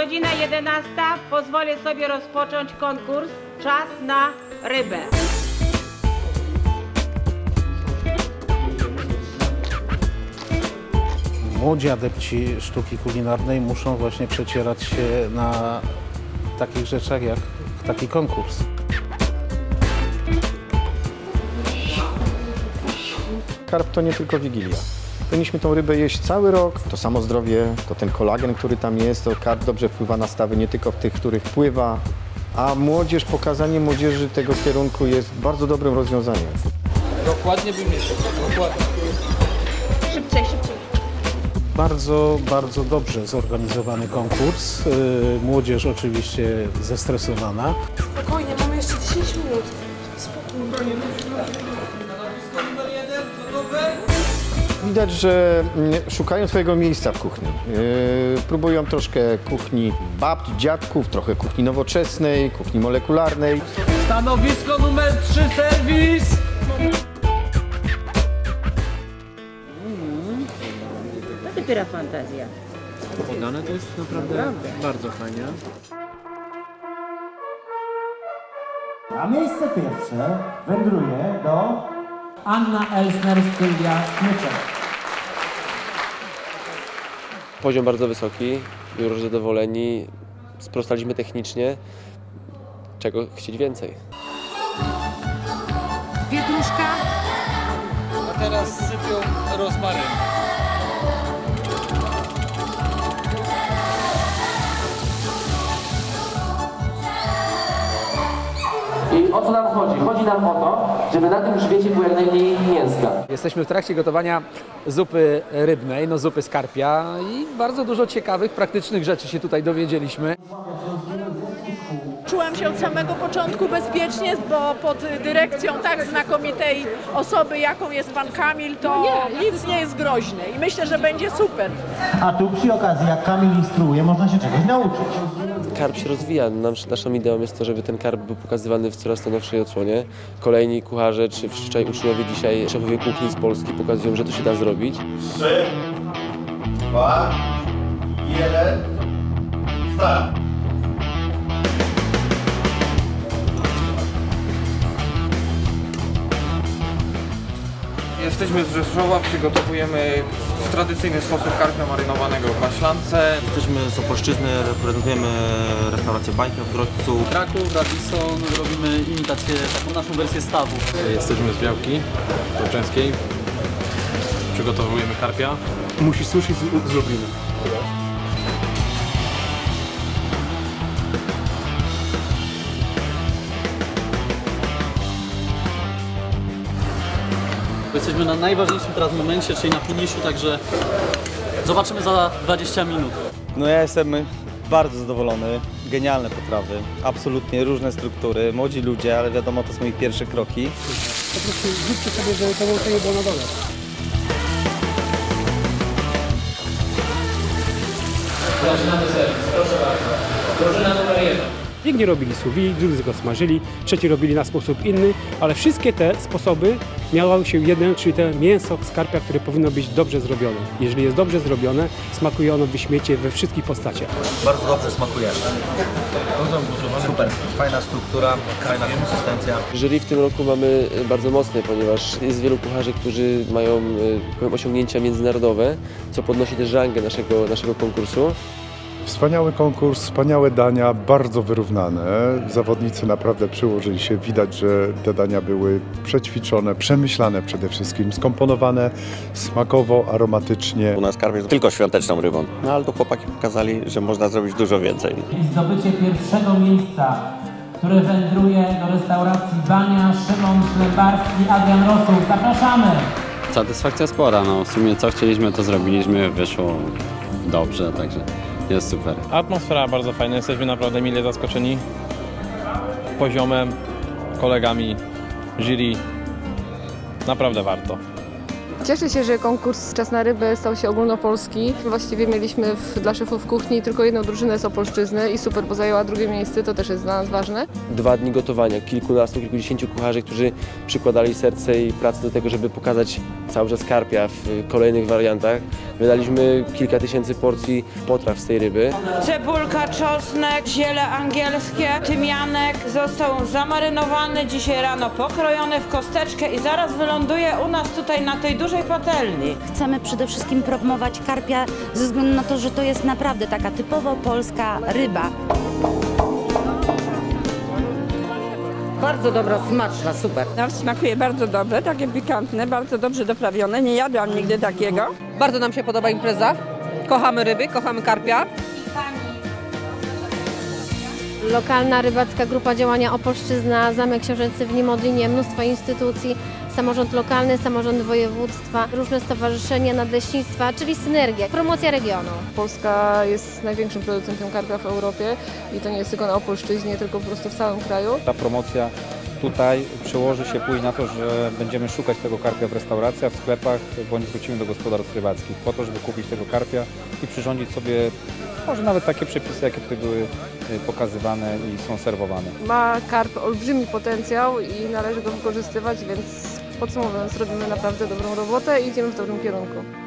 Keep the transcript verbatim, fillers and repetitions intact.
Godzina jedenasta. Pozwolę sobie rozpocząć konkurs. Czas na rybę. Młodzi adepci sztuki kulinarnej muszą właśnie przecierać się na takich rzeczach jak taki konkurs. Karp to nie tylko Wigilia. Powinniśmy tą rybę jeść cały rok. To samo zdrowie, to ten kolagen, który tam jest, to karp dobrze wpływa na stawy nie tylko w tych, których pływa. A młodzież, pokazanie młodzieży tego kierunku jest bardzo dobrym rozwiązaniem. Dokładnie bym jeszcze, dokładnie. Szybciej, szybciej. Bardzo, bardzo dobrze zorganizowany konkurs. Młodzież oczywiście zestresowana. Spokojnie, mamy jeszcze dziesięć minut. Spokojnie. Widać, że szukają swojego miejsca w kuchni. Yy, próbują troszkę kuchni babci, dziadków, trochę kuchni nowoczesnej, kuchni molekularnej. Stanowisko numer trzy, serwis! To dopiero fantazja. Podane to jest naprawdę, naprawdę bardzo fajnie. A miejsce pierwsze wędruje do Anna Elsner, Sylwia Smyczek. Poziom bardzo wysoki, już zadowoleni, sprostaliśmy technicznie, czego chcieć więcej. Pietruszka. A teraz sypią rozmaryn. I o co nam chodzi? Chodzi nam o to, żeby na tym grzbiecie było jak najmniej mięska. Jesteśmy w trakcie gotowania zupy rybnej, no zupy z karpia i bardzo dużo ciekawych, praktycznych rzeczy się tutaj dowiedzieliśmy. Czułam się od samego początku bezpiecznie, bo pod dyrekcją tak znakomitej osoby, jaką jest pan Kamil, to nic nie jest groźne i myślę, że będzie super. A tu przy okazji, jak Kamil instruuje, można się czegoś nauczyć. Karp się rozwija. Nasz, naszą ideą jest to, żeby ten karp był pokazywany w coraz to nowszej odsłonie. Kolejni kucharze, czy wczoraj uczniowie, dzisiaj szefowie kuchni z Polski pokazują, że to się da zrobić. Trzy, dwa, jeden, start! Jesteśmy z Rzeszowa, przygotowujemy w tradycyjny sposób karpia marynowanego w maślance. Jesteśmy z Opolszczyzny, reprezentujemy restaurację Bańkę w Grodźcu. Kraków, Radisson, robimy imitację, taką naszą wersję stawu. Jesteśmy z Białki Torczęskiej, przygotowujemy karpia. Musisz suszyć z, z Lublina. Jesteśmy na najważniejszym teraz momencie, czyli na finiszu, także zobaczymy za dwadzieścia minut. No ja jestem bardzo zadowolony, genialne potrawy, absolutnie różne struktury, młodzi ludzie, ale wiadomo, to są ich pierwsze kroki. Po prostu zróbcie sobie, żeby to łączenie było na dole. Drużyna do serwis, proszę bardzo. Drużyna numer jeden. Jedni robili sous vide, drudzy go smażyli, trzeci robili na sposób inny, ale wszystkie te sposoby miały się jeden, czyli to mięso z karpia, które powinno być dobrze zrobione. Jeżeli jest dobrze zrobione, smakuje ono wyśmiecie we wszystkich postaciach. Bardzo dobrze smakuje. Super, fajna struktura, fajna konsystencja. Jury w tym roku mamy bardzo mocne, ponieważ jest wielu kucharzy, którzy mają powiem, osiągnięcia międzynarodowe, co podnosi też rangę naszego, naszego konkursu. Wspaniały konkurs, wspaniałe dania, bardzo wyrównane. Zawodnicy naprawdę przyłożyli się. Widać, że te dania były przećwiczone, przemyślane przede wszystkim, skomponowane smakowo, aromatycznie. U nas karp jest tylko świąteczną rybą, no ale tu chłopaki pokazali, że można zrobić dużo więcej. I zdobycie pierwszego miejsca, które wędruje do restauracji Bania, Szymon Szlembarski, Adrian Rosuł. Zapraszamy! Satysfakcja spora, no w sumie co chcieliśmy, to zrobiliśmy, wyszło dobrze, także jest super. Atmosfera bardzo fajna, jesteśmy naprawdę mile zaskoczeni poziomem, kolegami, jury, naprawdę warto. Cieszę się, że konkurs Czas na rybę stał się ogólnopolski. Właściwie mieliśmy w, dla szefów kuchni tylko jedną drużynę z Opolszczyzny i super, bo zajęła drugie miejsce, to też jest dla nas ważne. Dwa dni gotowania, kilkunastu, kilkudziesięciu kucharzy, którzy przykładali serce i pracę do tego, żeby pokazać cały czas karpia w kolejnych wariantach. Wydaliśmy kilka tysięcy porcji potraw z tej ryby. Cebulka, czosnek, ziele angielskie, tymianek został zamarynowany, dzisiaj rano pokrojony w kosteczkę i zaraz wyląduje u nas tutaj na tej dużej patelni. Chcemy przede wszystkim promować karpia ze względu na to, że to jest naprawdę taka typowo polska ryba. Bardzo dobra, smaczna, super. Nam smakuje bardzo dobrze, takie pikantne, bardzo dobrze doprawione. Nie jadłam nigdy takiego. Bardzo nam się podoba impreza. Kochamy ryby, kochamy karpia. Lokalna rybacka grupa działania Opolszczyzna, Zamek Książęcy w Niemodlinie, mnóstwo instytucji, samorząd lokalny, samorząd województwa, różne stowarzyszenia nadleśnictwa, czyli synergia, promocja regionu. Polska jest największym producentem karpia w Europie i to nie jest tylko na Opolszczyźnie, tylko po prostu w całym kraju. Ta promocja tutaj przełoży się później na to, że będziemy szukać tego karpia w restauracjach, w sklepach, bądź wrócimy do gospodarstw rybackich po to, żeby kupić tego karpia i przyrządzić sobie może nawet takie przepisy, jakie tutaj były pokazywane i są serwowane. Ma karp olbrzymi potencjał i należy go wykorzystywać, więc podsumowując, robimy naprawdę dobrą robotę i idziemy w dobrym kierunku.